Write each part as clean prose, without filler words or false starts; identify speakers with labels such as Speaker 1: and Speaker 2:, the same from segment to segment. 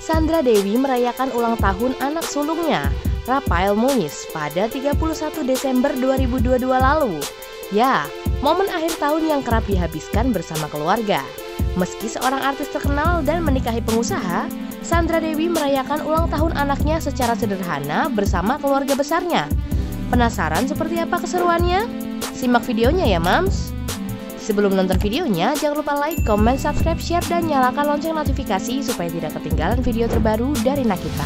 Speaker 1: Sandra Dewi merayakan ulang tahun anak sulungnya, Rafael Muiz, pada 31 Desember 2022 lalu. Ya, momen akhir tahun yang kerap dihabiskan bersama keluarga. Meski seorang artis terkenal dan menikahi pengusaha, Sandra Dewi merayakan ulang tahun anaknya secara sederhana bersama keluarga besarnya. Penasaran seperti apa keseruannya? Simak videonya ya, Mams! Sebelum nonton videonya, jangan lupa like, comment, subscribe, share, dan nyalakan lonceng notifikasi supaya tidak ketinggalan video terbaru dari Nakita.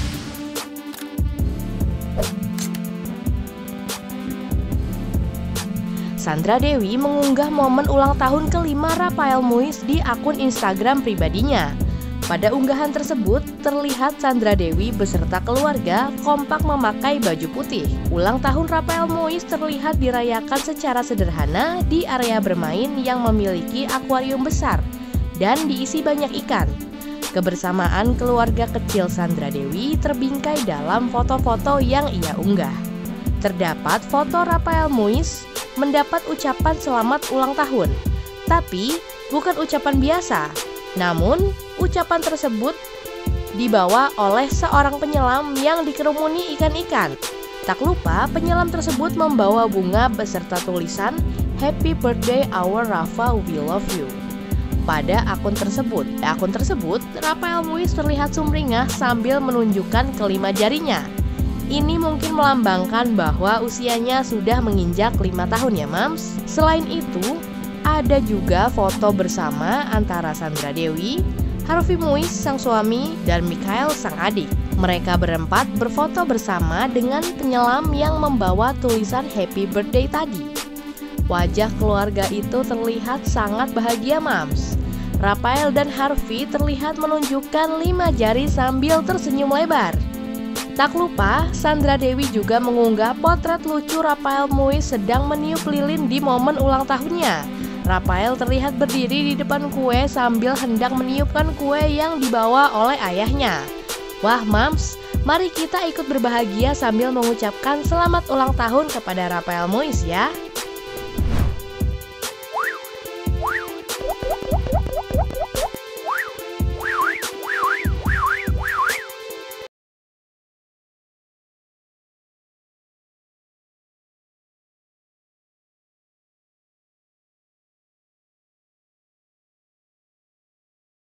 Speaker 1: Sandra Dewi mengunggah momen ulang tahun ke-5 Rafael Muiz di akun Instagram pribadinya. Pada unggahan tersebut, terlihat Sandra Dewi beserta keluarga kompak memakai baju putih. Ulang tahun Rafael Muiz terlihat dirayakan secara sederhana di area bermain yang memiliki akuarium besar dan diisi banyak ikan. Kebersamaan keluarga kecil Sandra Dewi terbingkai dalam foto-foto yang ia unggah. Terdapat foto Rafael Muiz mendapat ucapan selamat ulang tahun, tapi bukan ucapan biasa. Namun, ucapan tersebut dibawa oleh seorang penyelam yang dikerumuni ikan-ikan. Tak lupa, penyelam tersebut membawa bunga beserta tulisan "Happy Birthday our Rafa, we love you". Pada akun tersebut, Rafael Muiz terlihat sumringah sambil menunjukkan kelima jarinya. Ini mungkin melambangkan bahwa usianya sudah menginjak 5 tahun ya, Mams. Selain itu, ada juga foto bersama antara Sandra Dewi, Harvey Muiz sang suami, dan Mikhail sang adik. Mereka berempat berfoto bersama dengan penyelam yang membawa tulisan Happy Birthday tadi. Wajah keluarga itu terlihat sangat bahagia, Mams. Rafael dan Harvey terlihat menunjukkan 5 jari sambil tersenyum lebar. Tak lupa, Sandra Dewi juga mengunggah potret lucu Rafael Muiz sedang meniup lilin di momen ulang tahunnya. Rafael terlihat berdiri di depan kue sambil hendak meniupkan kue yang dibawa oleh ayahnya. Wah, Mams, mari kita ikut berbahagia sambil mengucapkan selamat ulang tahun kepada Rafael Muiz ya.